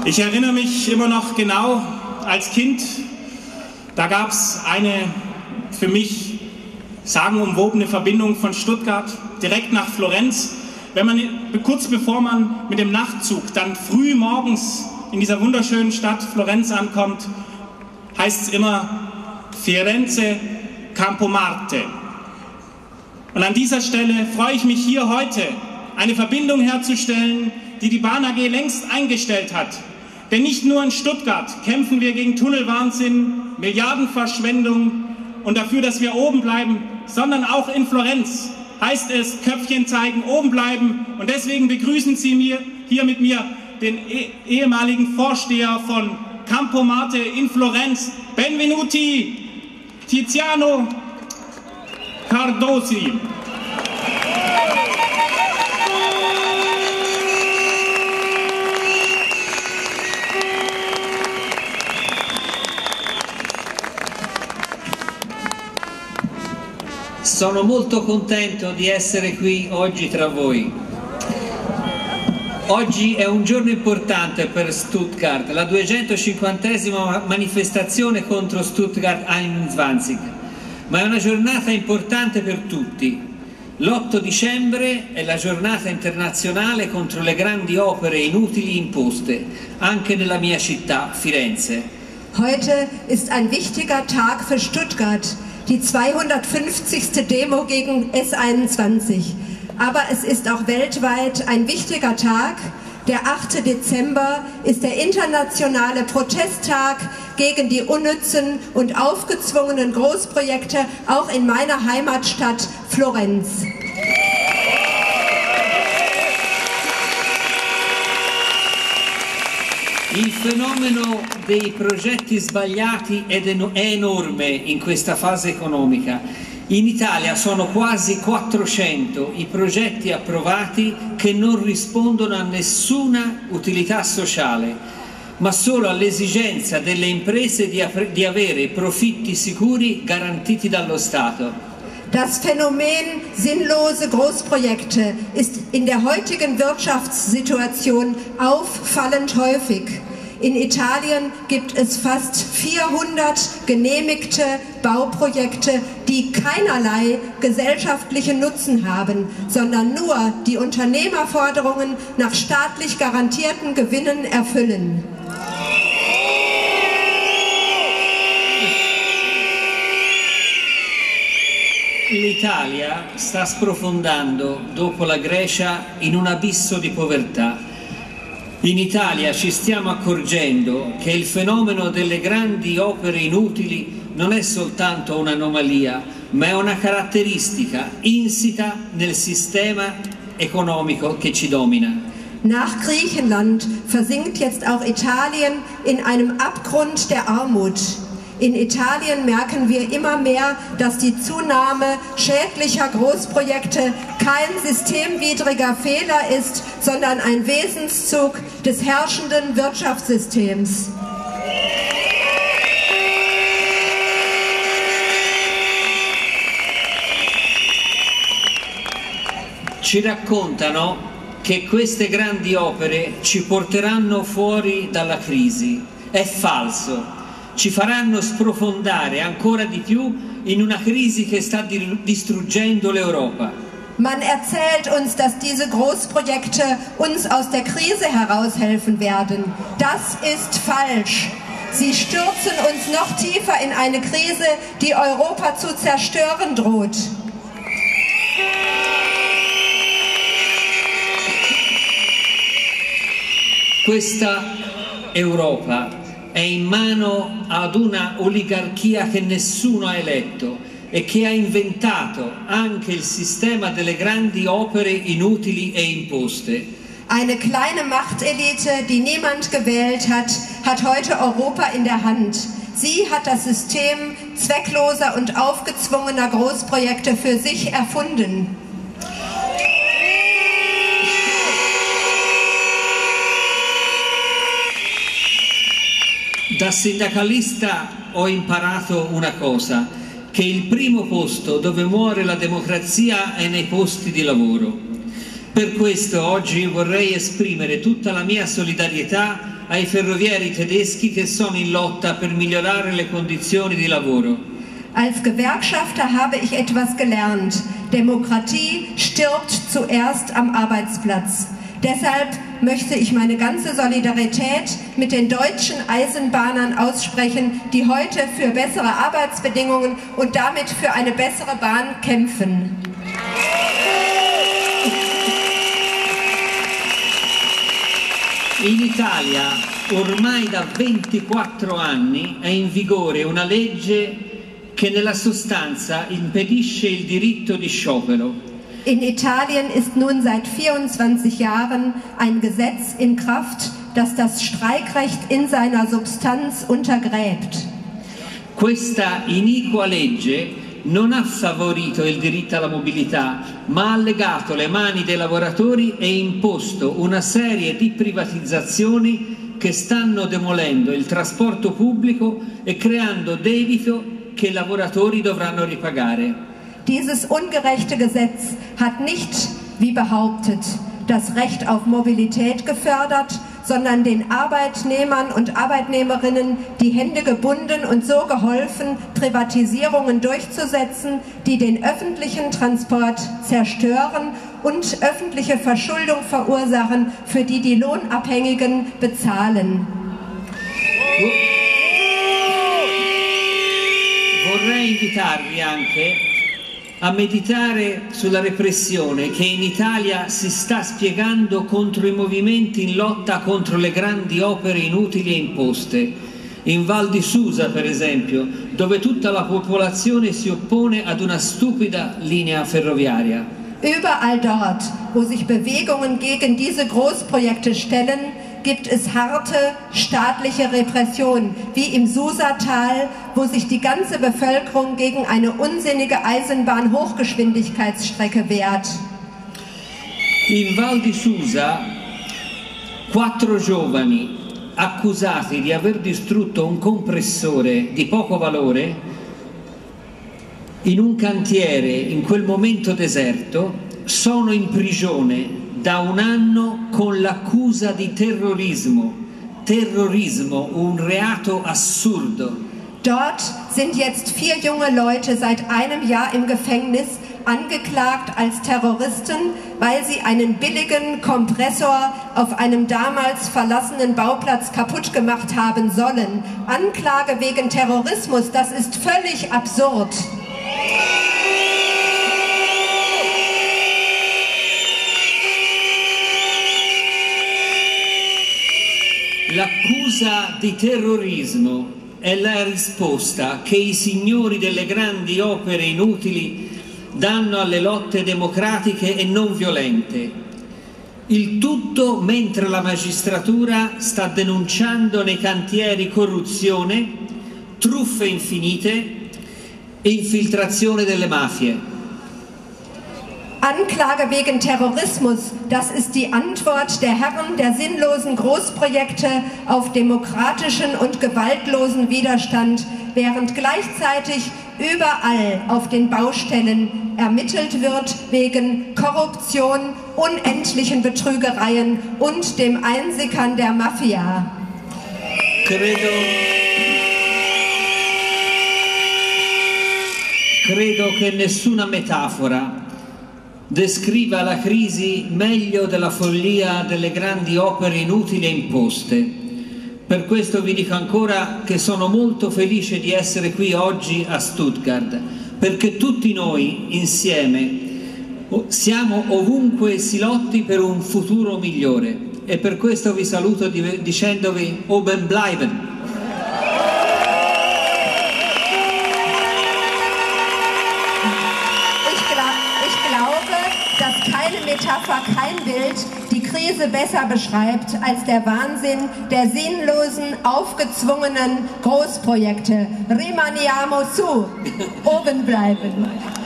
Ich erinnere mich immer noch genau als Kind, da gab es eine für mich sagenumwobene Verbindung von Stuttgart direkt nach Florenz. Kurz bevor man mit dem Nachtzug dann früh morgens in dieser wunderschönen Stadt Florenz ankommt, heißt es immer Firenze, Campo Marte. Und an dieser Stelle freue ich mich hier heute, eine Verbindung herzustellen, die die Bahn AG längst eingestellt hat. Denn nicht nur in Stuttgart kämpfen wir gegen Tunnelwahnsinn, Milliardenverschwendung und dafür, dass wir oben bleiben, sondern auch in Florenz heißt es, Köpfchen zeigen, oben bleiben. Und deswegen begrüßen Sie hier mit mir den ehemaligen Vorsteher von Campo Marte in Florenz, Benvenuti Tiziano Cardosi. Sono molto contento di essere qui oggi tra voi. Oggi è un giorno importante per Stuttgart, la 250esima manifestazione contro Stuttgart 21, ma è una giornata importante per tutti. L'8 dicembre è la giornata internazionale contro le grandi opere inutili imposte, anche nella mia città, Firenze. Heute ist ein wichtiger Tag für Stuttgart, die 250. Demo gegen S21. Aber es ist auch weltweit ein wichtiger Tag. Der 8. Dezember ist der internationale Protesttag gegen die unnützen und aufgezwungenen Großprojekte, auch in meiner Heimatstadt Florenz. Il fenomeno dei progetti sbagliati è enorme in questa fase economica. In Italia sono quasi 400 i progetti approvati che non rispondono a nessuna utilità sociale, ma solo all'esigenza delle imprese di avere profitti sicuri garantiti dallo Stato. Das Phänomen sinnlose Großprojekte ist in der heutigen Wirtschaftssituation auffallend häufig. In Italien gibt es fast 400 genehmigte Bauprojekte, die keinerlei gesellschaftlichen Nutzen haben, sondern nur die Unternehmerforderungen nach staatlich garantierten Gewinnen erfüllen. L'Italia sta sprofondando, dopo la Grecia, in un abisso di povertà. In Italia ci stiamo accorgendo che il fenomeno delle grandi opere inutili non è soltanto un'anomalia, ma è una caratteristica insita nel sistema economico che ci domina. Nach Griechenland versinkt jetzt auch Italien in einem Abgrund der Armut. In Italien merken wir immer mehr, dass die Zunahme schädlicher Großprojekte kein systemwidriger Fehler ist, sondern ein Wesenszug des herrschenden Wirtschaftssystems. Ci raccontano che queste grandi opere ci porteranno fuori dalla crisi. È falso. Ci faranno sprofondare ancora di più in una crisi che sta distruggendo l'Europa. Man erzählt uns, dass diese Großprojekte uns aus der Krise heraushelfen werden. Das ist falsch. Sie stürzen uns noch tiefer in eine Krise, die Europa zu zerstören droht. Questa Europa è in mano ad una oligarchia che nessuno ha eletto e che ha inventato anche il sistema delle grandi opere inutili e imposte. Eine kleine Machtelite, die niemand gewählt hat, hat heute Europa in der Hand. Sie hat das System zweckloser und aufgezwungener Großprojekte für sich erfunden. Da sindacalista ho imparato una cosa, che il primo posto dove muore la democrazia è nei posti di lavoro. Per questo oggi vorrei esprimere tutta la mia solidarietà ai ferrovieri tedeschi che sono in lotta per migliorare le condizioni di lavoro. Als Gewerkschafter habe ich etwas gelernt. Demokratie stirbt zuerst am Arbeitsplatz. Deshalb möchte ich meine ganze Solidarität mit den deutschen Eisenbahnern aussprechen, die heute für bessere Arbeitsbedingungen und damit für eine bessere Bahn kämpfen. In Italia ormai da 24 anni è in vigore una legge che nella sostanza impedisce il diritto di sciopero. In Italien ist nun seit 24 Jahren ein Gesetz in Kraft, das das Streikrecht in seiner Substanz untergräbt. Questa iniqua legge non ha favorito il diritto alla mobilità, ma ha legato le mani dei lavoratori e imposto una serie di privatizzazioni che stanno demolendo il trasporto pubblico e creando debito che i lavoratori dovranno ripagare. Dieses ungerechte Gesetz hat nicht, wie behauptet, das Recht auf Mobilität gefördert, sondern den Arbeitnehmern und Arbeitnehmerinnen die Hände gebunden und so geholfen, Privatisierungen durchzusetzen, die den öffentlichen Transport zerstören und öffentliche Verschuldung verursachen, für die die Lohnabhängigen bezahlen. Vorrei invitarvi anche a meditare sulla repressione che in Italia si sta spiegando contro i movimenti in lotta contro le grandi opere inutili e imposte. In Val di Susa, per esempio, dove tutta la popolazione si oppone ad una stupida linea ferroviaria. Überall dort, wo sich Bewegungen gegen diese Großprojekte stellen, gibt es harte staatliche Repression, wie im Susatal, wo sich die ganze Bevölkerung gegen eine unsinnige Eisenbahn-Hochgeschwindigkeitsstrecke wehrt. In Val di Susa, 4 giovani accusati di aver distrutto un compressore di poco valore in un cantiere in quel momento deserto sono in prigione da 1 anno con l'accusa di terrorismo. Terrorismo, un reato assurdo. Dort sind jetzt 4 junge Leute seit einem Jahr im Gefängnis, angeklagt als Terroristen, weil sie einen billigen Kompressor auf einem damals verlassenen Bauplatz kaputt gemacht haben sollen. Anklage wegen Terrorismus, das ist völlig absurd. L'accusa di terrorismo è la risposta che i signori delle grandi opere inutili danno alle lotte democratiche e non violente. Il tutto mentre la magistratura sta denunciando nei cantieri corruzione, truffe infinite e infiltrazione delle mafie. Anklage wegen Terrorismus, das ist die Antwort der Herren der sinnlosen Großprojekte auf demokratischen und gewaltlosen Widerstand, während gleichzeitig überall auf den Baustellen ermittelt wird wegen Korruption, unendlichen Betrügereien und dem Einsickern der Mafia. Credo che nessuna metafora descriva la crisi meglio della follia delle grandi opere inutili e imposte. Per questo vi dico ancora che sono molto felice di essere qui oggi a Stuttgart, perché tutti noi insieme siamo ovunque si lotti per un futuro migliore, e per questo vi saluto dicendovi Oben bleiben. Dass keine Metapher, kein Bild die Krise besser beschreibt als der Wahnsinn der sinnlosen, aufgezwungenen Großprojekte. Rimaniamo su, oben bleiben.